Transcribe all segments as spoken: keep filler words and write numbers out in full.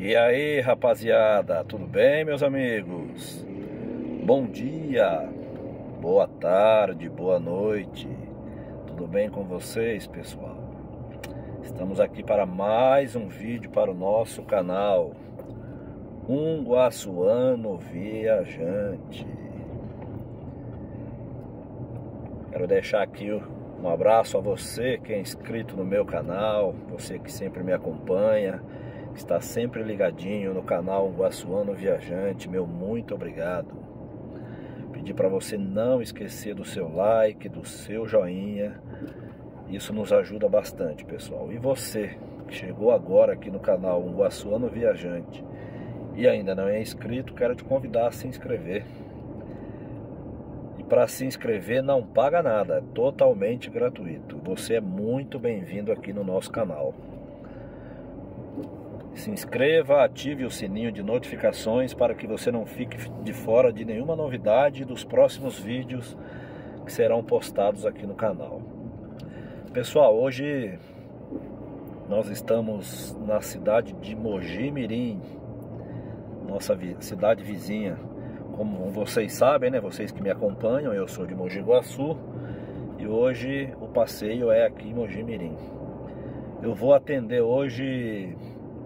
E aí, rapaziada, tudo bem, meus amigos? Bom dia, boa tarde, boa noite. Tudo bem com vocês, pessoal? Estamos aqui para mais um vídeo para o nosso canal Um Guaçuano Viajante. Quero deixar aqui um abraço a você que é inscrito no meu canal, você que sempre me acompanha, está sempre ligadinho no canal Um Guaçuano Viajante. Meu muito obrigado. Pedir para você não esquecer do seu like, do seu joinha. Isso nos ajuda bastante, pessoal. E você que chegou agora aqui no canal Um Guaçuano Viajante e ainda não é inscrito, quero te convidar a se inscrever. E para se inscrever não paga nada, é totalmente gratuito. Você é muito bem-vindo aqui no nosso canal. Se inscreva, ative o sininho de notificações para que você não fique de fora de nenhuma novidade dos próximos vídeos que serão postados aqui no canal. Pessoal, hoje nós estamos na cidade de Mogi Mirim, nossa cidade vizinha. Como vocês sabem, né, vocês que me acompanham, eu sou de Mogi Guaçu e hoje o passeio é aqui em Mogi Mirim. Eu vou atender hoje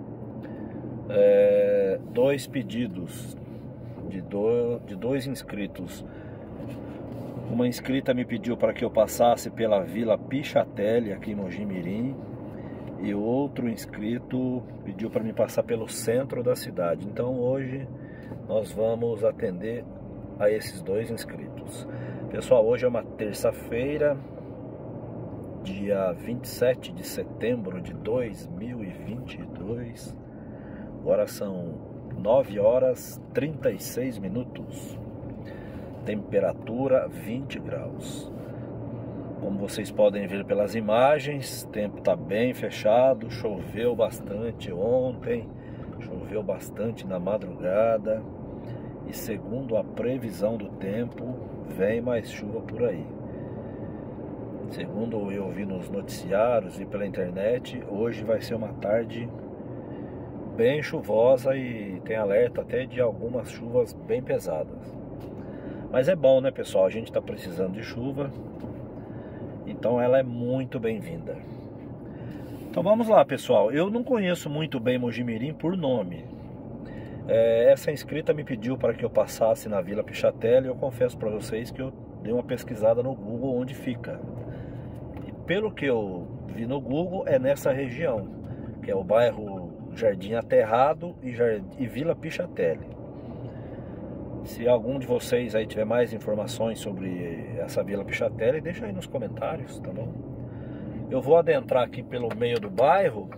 É, dois pedidos de, do, de dois inscritos. Uma inscrita me pediu para que eu passasse pela Vila Pichatelli aqui em Mogi Mirim, e outro inscrito pediu para me passar pelo centro da cidade. Então hoje nós vamos atender a esses dois inscritos. Pessoal, hoje é uma terça-feira, dia vinte e sete de setembro de dois mil e vinte e dois. Agora são nove horas e trinta e seis minutos. Temperatura vinte graus. Como vocês podem ver pelas imagens, o tempo está bem fechado. Choveu bastante ontem, choveu bastante na madrugada. E segundo a previsão do tempo, vem mais chuva por aí. Segundo eu vi nos noticiários e pela internet, hoje vai ser uma tarde bem chuvosa e tem alerta até de algumas chuvas bem pesadas. Mas é bom, né, pessoal? A gente está precisando de chuva, então ela é muito bem-vinda. Então vamos lá, pessoal. Eu não conheço muito bem Mogi Mirim por nome. É, essa inscrita me pediu para que eu passasse na Vila Pichatelli. Eu confesso para vocês que eu dei uma pesquisada no Google onde fica. E pelo que eu vi no Google, é nessa região, que é o bairro Jardim Aterrado e, Jardim, e Vila Pichatelli. Se algum de vocês aí tiver mais informações sobre essa Vila Pichatelli, deixa aí nos comentários, tá bom? Eu vou adentrar aqui pelo meio do bairro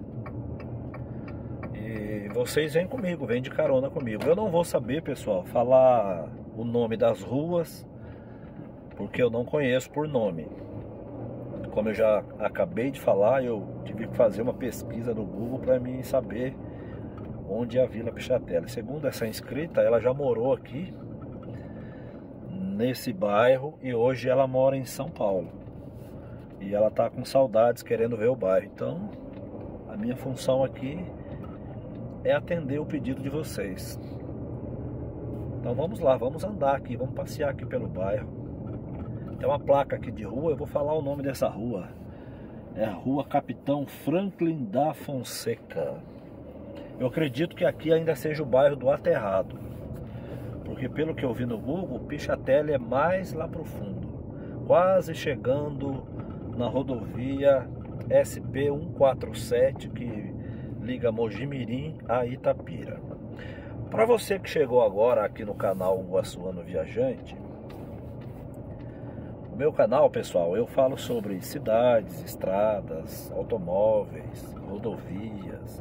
e vocês vêm comigo, vêm de carona comigo. Eu não vou saber, pessoal, falar o nome das ruas, porque eu não conheço por nome. Como eu já acabei de falar, eu tive que fazer uma pesquisa no Google para mim saber onde é a Vila Pichatelli. Segundo essa inscrita, ela já morou aqui nesse bairro e hoje ela mora em São Paulo. E ela tá com saudades, querendo ver o bairro. Então, a minha função aqui é atender o pedido de vocês. Então vamos lá, vamos andar aqui, vamos passear aqui pelo bairro. Tem uma placa aqui de rua, eu vou falar o nome dessa rua. É a Rua Capitão Franklin da Fonseca. Eu acredito que aqui ainda seja o bairro do Aterrado, porque pelo que eu vi no Google, Pichatelli é mais lá pro fundo, quase chegando na rodovia S P cento e quarenta e sete, que liga Mogi Mirim a Itapira. Para você que chegou agora aqui no canal Um Guaçuano Viajante, no meu canal, pessoal, eu falo sobre cidades, estradas, automóveis, rodovias.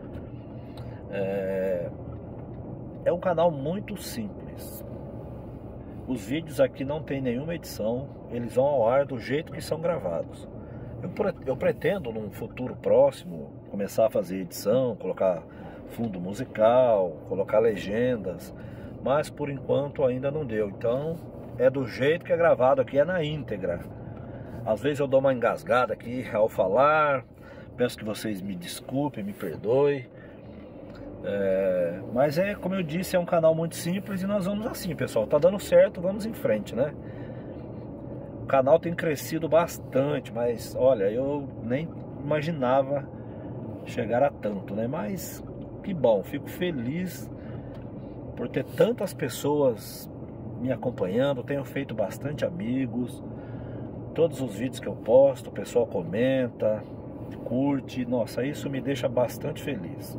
É, é um canal muito simples. Os vídeos aqui não tem nenhuma edição, eles vão ao ar do jeito que são gravados. Eu, eu pretendo, num futuro próximo, começar a fazer edição, colocar fundo musical, colocar legendas, mas por enquanto ainda não deu. Então é do jeito que é gravado aqui, é na íntegra. Às vezes eu dou uma engasgada aqui ao falar, peço que vocês me desculpem, me perdoem, É, mas é, como eu disse, é um canal muito simples e nós vamos assim, pessoal. Tá dando certo, vamos em frente, né? O canal tem crescido bastante, mas olha, eu nem imaginava chegar a tanto, né? Mas que bom, fico feliz por ter tantas pessoas me acompanhando. Tenho feito bastante amigos. Todos os vídeos que eu posto, o pessoal comenta, curte. Nossa, isso me deixa bastante feliz.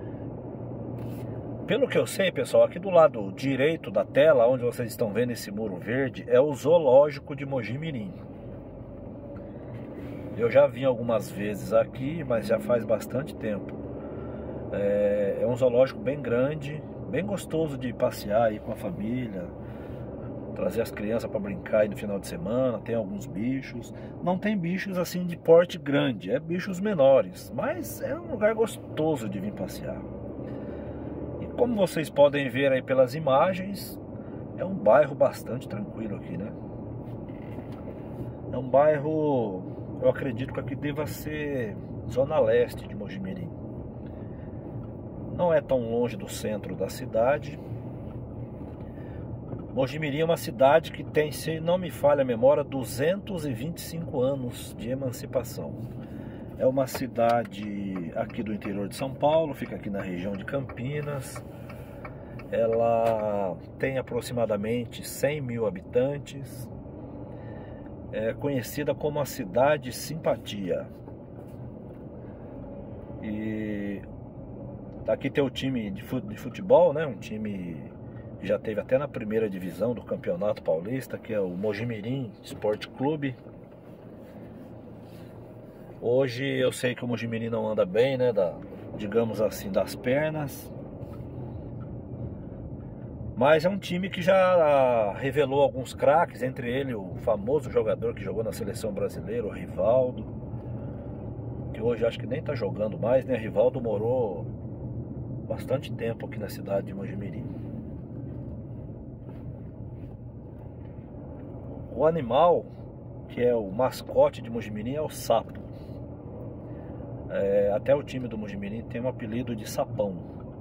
Pelo que eu sei, pessoal, aqui do lado direito da tela, onde vocês estão vendo esse muro verde, é o zoológico de Mojimirim. Eu já vim algumas vezes aqui, mas já faz bastante tempo. É, é um zoológico bem grande, bem gostoso de passear aí com a família, trazer as crianças para brincar aí no final de semana. Tem alguns bichos, não tem bichos assim de porte grande, é bichos menores, mas é um lugar gostoso de vir passear. Como vocês podem ver aí pelas imagens, é um bairro bastante tranquilo aqui, né? É um bairro, eu acredito que aqui deva ser zona leste de Mojimirim. Não é tão longe do centro da cidade. Mojimirim é uma cidade que tem, se não me falha a memória, duzentos e vinte e cinco anos de emancipação. É uma cidade aqui do interior de São Paulo, fica aqui na região de Campinas. Ela tem aproximadamente cem mil habitantes. É conhecida como a cidade simpatia. E aqui tem o time de futebol, né? Um time que já teve até na primeira divisão do Campeonato Paulista, que é o Mojimirim Esporte Clube. Hoje eu sei que o Mojimirim não anda bem, né, da, digamos assim, das pernas. Mas é um time que já revelou alguns craques, entre eles o famoso jogador que jogou na seleção brasileira, o Rivaldo, que hoje acho que nem está jogando mais, né? Rivaldo morou bastante tempo aqui na cidade de Mojimirim. O animal que é o mascote de Mojimirim é o sapo. É, até o time do Mojimirim tem um apelido de sapão.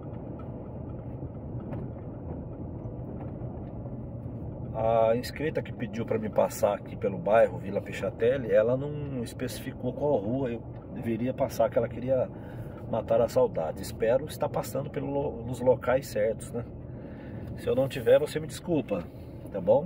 A inscrita que pediu para me passar aqui pelo bairro Vila Pichatelli, ela não especificou qual rua eu deveria passar, que ela queria matar a saudade. Espero estar passando pelos locais certos, né? Se eu não tiver, você me desculpa, tá bom?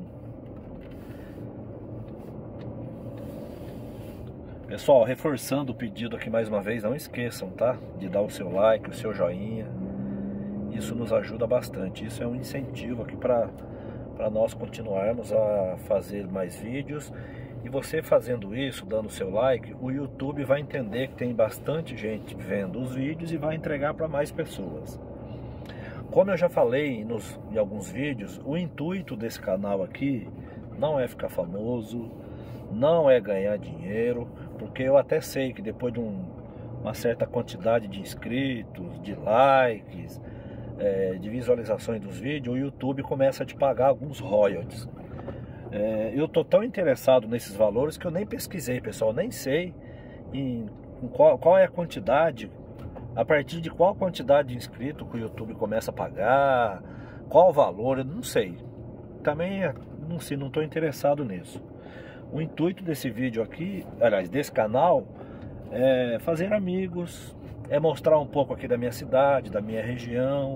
Pessoal, reforçando o pedido aqui mais uma vez, não esqueçam, tá? De dar o seu like, o seu joinha. Isso nos ajuda bastante. Isso é um incentivo aqui para para nós continuarmos a fazer mais vídeos. E você fazendo isso, dando o seu like, o YouTube vai entender que tem bastante gente vendo os vídeos e vai entregar para mais pessoas. Como eu já falei nos, em alguns vídeos, o intuito desse canal aqui não é ficar famoso, não é ganhar dinheiro, porque eu até sei que depois de um, uma certa quantidade de inscritos, de likes, é, de visualizações dos vídeos, o YouTube começa a te pagar alguns royalties. É, eu tô tão interessado nesses valores que eu nem pesquisei, pessoal, nem sei em, em qual, qual é a quantidade, a partir de qual quantidade de inscritos que o YouTube começa a pagar, qual o valor, eu não sei. Também não sei, não estou interessado nisso. O intuito desse vídeo aqui, aliás, desse canal, é fazer amigos, é mostrar um pouco aqui da minha cidade, da minha região.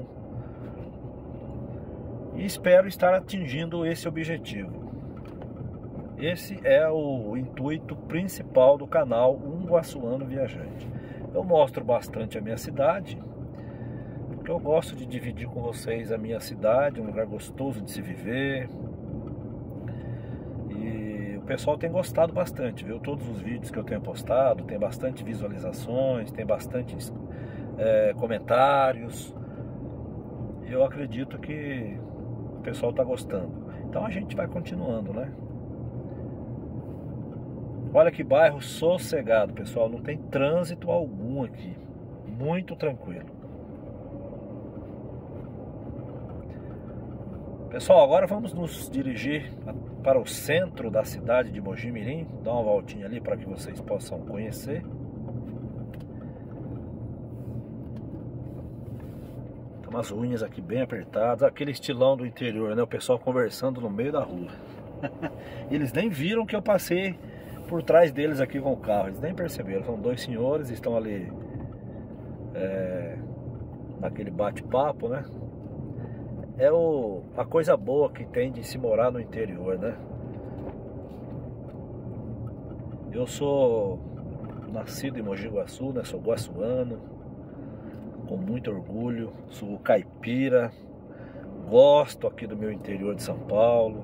E espero estar atingindo esse objetivo. Esse é o intuito principal do canal Um Guaçuano Viajante. Eu mostro bastante a minha cidade, porque eu gosto de dividir com vocês a minha cidade, um lugar gostoso de se viver. E o pessoal tem gostado bastante, viu? Todos os vídeos que eu tenho postado, tem bastante visualizações, tem bastante é, comentários. E eu acredito que o pessoal está gostando. Então a gente vai continuando, né? Olha que bairro sossegado, pessoal. Não tem trânsito algum aqui. Muito tranquilo. Pessoal, agora vamos nos dirigir para o centro da cidade de Mojimirim. Dar uma voltinha ali para que vocês possam conhecer. Tem umas ruínas aqui bem apertadas, aquele estilão do interior, né? O pessoal conversando no meio da rua. Eles nem viram que eu passei por trás deles aqui com o carro, eles nem perceberam. São dois senhores, estão ali é, naquele bate-papo, né? É o, a coisa boa que tem de se morar no interior, né? Eu sou nascido em Mogi Guaçu, né? Sou guaçuano, com muito orgulho, sou caipira, gosto aqui do meu interior de São Paulo.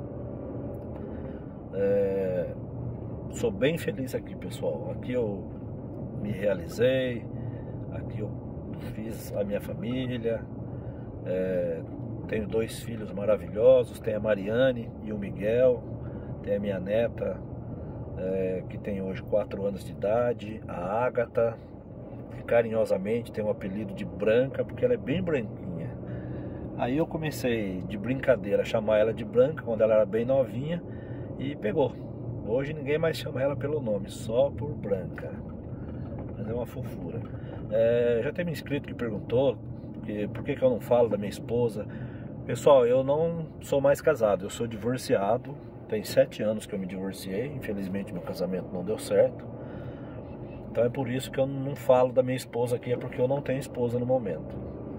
É, sou bem feliz aqui, pessoal. Aqui eu me realizei, aqui eu fiz a minha família, é, tenho dois filhos maravilhosos, tem a Mariane e o Miguel, tem a minha neta, é, que tem hoje quatro anos de idade, a Ágata, que carinhosamente tem o apelido de Branca, porque ela é bem branquinha. Aí eu comecei de brincadeira a chamar ela de Branca quando ela era bem novinha e pegou. Hoje ninguém mais chama ela pelo nome, só por Branca. Mas é uma fofura. É, já teve um inscrito que perguntou que, por que, que eu não falo da minha esposa. Pessoal, eu não sou mais casado, eu sou divorciado. Tem sete anos que eu me divorciei. Infelizmente meu casamento não deu certo. Então é por isso que eu não falo da minha esposa aqui, é porque eu não tenho esposa no momento.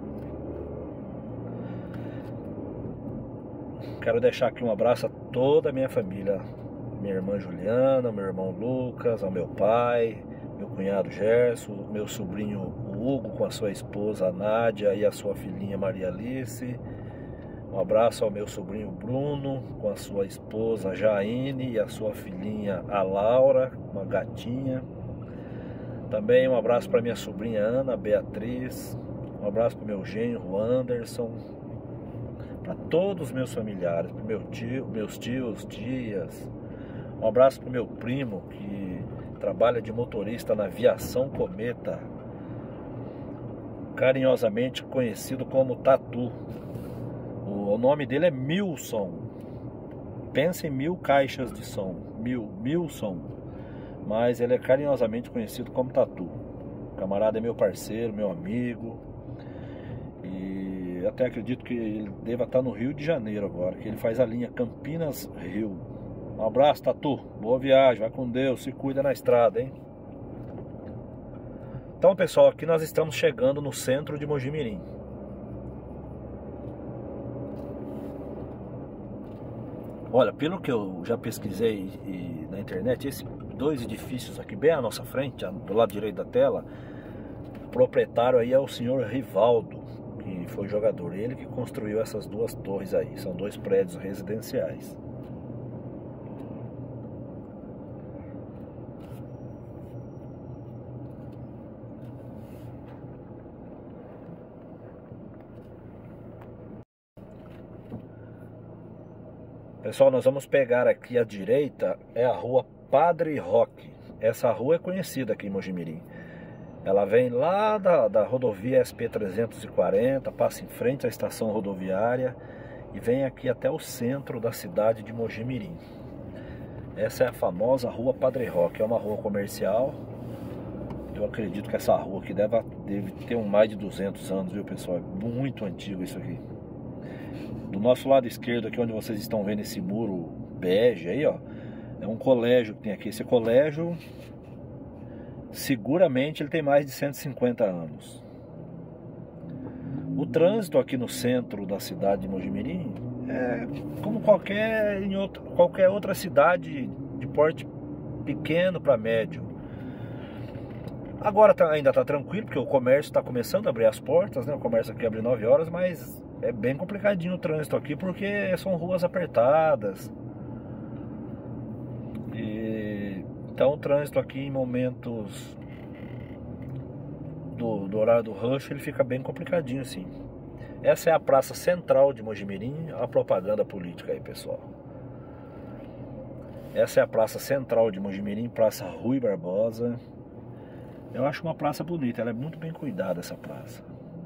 Quero deixar aqui um abraço a toda a minha família. Minha irmã Juliana, meu irmão Lucas, ao meu pai, meu cunhado Gerson, meu sobrinho Hugo com a sua esposa Nádia e a sua filhinha Maria Alice. Um abraço ao meu sobrinho Bruno com a sua esposa Jaine e a sua filhinha a Laura, uma gatinha. Também um abraço para minha sobrinha Ana Beatriz. Um abraço para o meu genro Anderson. Para todos os meus familiares, para meu tio, meus tios, tias. Um abraço para o meu primo que trabalha de motorista na Aviação Cometa, carinhosamente conhecido como Tatu. O nome dele é Milson. Pensa em mil caixas de som. Mil, Milson. Mas ele é carinhosamente conhecido como Tatu. O camarada é meu parceiro, meu amigo. E até acredito que ele deva estar no Rio de Janeiro agora, que ele faz a linha Campinas-Rio. Um abraço, Tatu. Boa viagem, vai com Deus, se cuida na estrada, hein? Então, pessoal, aqui nós estamos chegando no centro de Mogi Mirim. Olha, pelo que eu já pesquisei e, na internet, esses dois edifícios aqui bem à nossa frente, do lado direito da tela, o proprietário aí é o senhor Rivaldo, que foi jogador. Ele que construiu essas duas torres aí. São dois prédios residenciais. Pessoal, nós vamos pegar aqui à direita, é a rua Padre Roque. Essa rua é conhecida aqui em Mogi Mirim. Ela vem lá da, da rodovia S P trezentos e quarenta, passa em frente à estação rodoviária e vem aqui até o centro da cidade de Mogi Mirim. Essa é a famosa rua Padre Roque, é uma rua comercial. Eu acredito que essa rua aqui deve, deve ter um mais de duzentos anos, viu, pessoal? É muito antigo isso aqui. Do nosso lado esquerdo aqui, onde vocês estão vendo esse muro bege aí, ó, é um colégio que tem aqui. Esse colégio, seguramente ele tem mais de cento e cinquenta anos. O trânsito aqui no centro da cidade de Mogi Mirim é como qualquer, em outra, qualquer outra cidade de porte pequeno para médio. Agora tá, ainda está tranquilo, porque o comércio está começando a abrir as portas, né? O comércio aqui abre nove horas, mas é bem complicadinho o trânsito aqui, porque são ruas apertadas. E, então o trânsito aqui em momentos do, do horário do rush, ele fica bem complicadinho assim. Essa é a praça central de Mogi Mirim, a propaganda política aí, pessoal. Essa é a praça central de Mogi Mirim, Praça Rui Barbosa. Eu acho uma praça bonita, ela é muito bem cuidada, essa praça.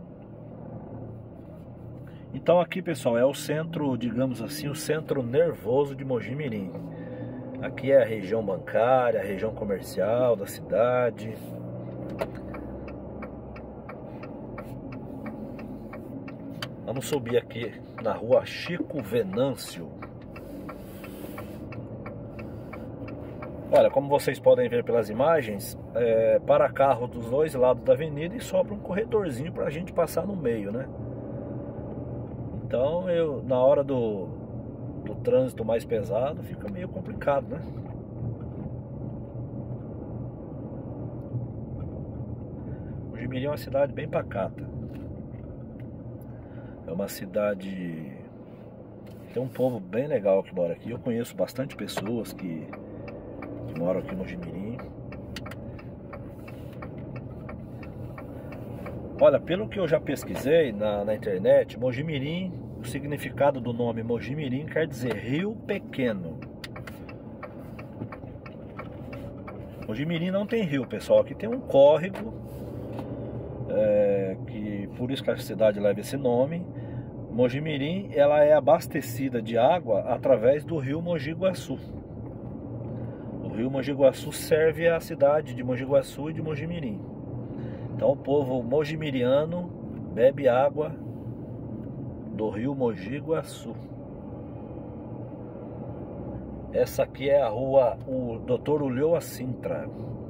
Então aqui, pessoal, é o centro, digamos assim, o centro nervoso de Mogi Mirim. Aqui é a região bancária, a região comercial da cidade. Vamos subir aqui na rua Chico Venâncio. Olha, como vocês podem ver pelas imagens, é, para carro dos dois lados da avenida e sobra um corredorzinho para a gente passar no meio, né? Então, eu, na hora do, do trânsito mais pesado, fica meio complicado, né? Mojimirim é uma cidade bem pacata. É uma cidade... Tem um povo bem legal que mora aqui. Eu conheço bastante pessoas que... que moram aqui no Mojimirim. Olha, pelo que eu já pesquisei na, na internet, Mojimirim, o significado do nome Mojimirim quer dizer rio pequeno. Mojimirim não tem rio, pessoal. Aqui tem um córrego, é, que por isso que a cidade leva esse nome. Mojimirim, ela é abastecida de água através do rio Mogi Guaçu. O rio Mogi Guaçu serve a cidade de Mogi Guaçu e de Mojimirim. Então o povo mojimiriano bebe água do rio Mogi Guaçu. Essa aqui é a rua o doutor Ulloa Sintra.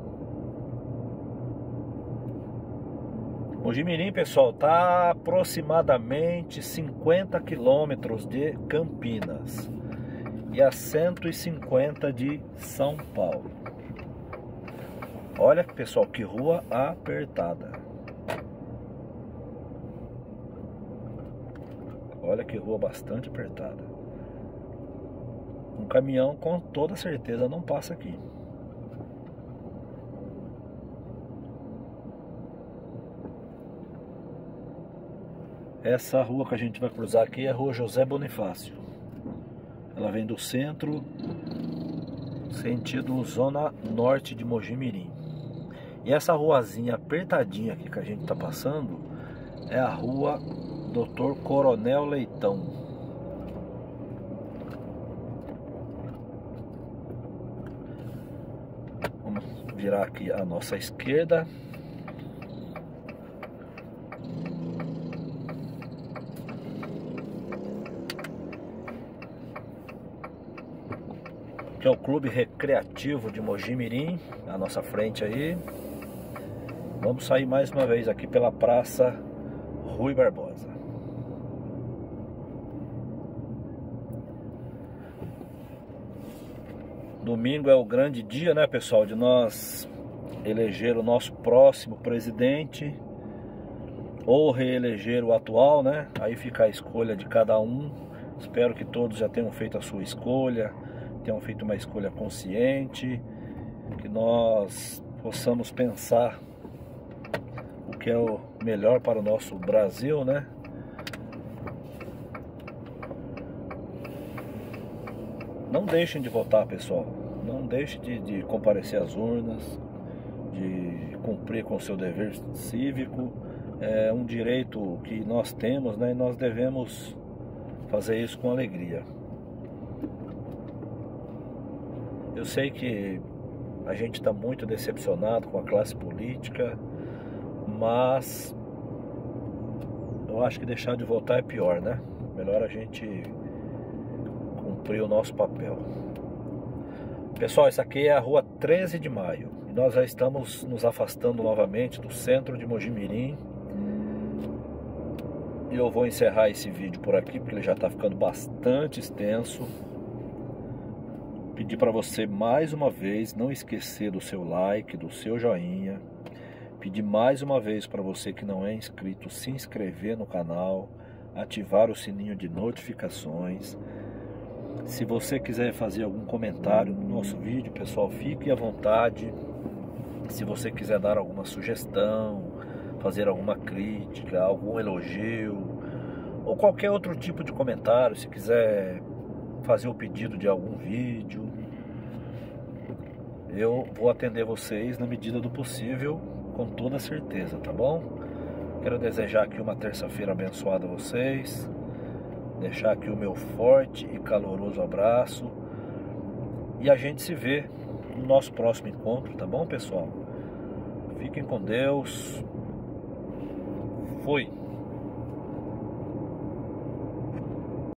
Mojimirim, pessoal, está aproximadamente cinquenta quilômetros de Campinas e a cento e cinquenta de São Paulo. Olha, pessoal, que rua apertada. Olha que rua bastante apertada. Um caminhão com toda certeza não passa aqui. Essa rua que a gente vai cruzar aqui é a rua José Bonifácio. Ela vem do centro, sentido zona norte de Mojimirim. E essa ruazinha apertadinha aqui que a gente tá passando é a rua doutor Coronel Leitão. Vamos virar aqui à nossa esquerda. Que é o Clube Recreativo de Mojimirim, à nossa frente aí. Vamos sair mais uma vez aqui pela Praça Rui Barbosa. Domingo é o grande dia, né, pessoal, de nós eleger o nosso próximo presidente ou reeleger o atual, né? Aí fica a escolha de cada um. Espero que todos já tenham feito a sua escolha, tenham feito uma escolha consciente, que nós possamos pensar o que é o melhor para o nosso Brasil, né? Não deixem de votar, pessoal. Não deixem de, de comparecer às urnas, de cumprir com o seu dever cívico. É um direito que nós temos, né? E nós devemos fazer isso com alegria. Eu sei que a gente está muito decepcionado com a classe política, mas eu acho que deixar de votar é pior, né? Melhor a gente cumprir o nosso papel. Pessoal, essa aqui é a rua treze de maio. E nós já estamos nos afastando novamente do centro de Mojimirim. E eu vou encerrar esse vídeo por aqui, porque ele já está ficando bastante extenso. Pedir para você mais uma vez não esquecer do seu like, do seu joinha. Pedir mais uma vez para você que não é inscrito se inscrever no canal, ativar o sininho de notificações. Se você quiser fazer algum comentário no nosso vídeo, pessoal, fique à vontade. Se você quiser dar alguma sugestão, fazer alguma crítica, algum elogio ou qualquer outro tipo de comentário, se quiser fazer o pedido de algum vídeo, eu vou atender vocês na medida do possível, com toda certeza, tá bom? Quero desejar aqui uma terça-feira abençoada a vocês, deixar aqui o meu forte e caloroso abraço, e a gente se vê no nosso próximo encontro, tá bom, pessoal? Fiquem com Deus. Fui!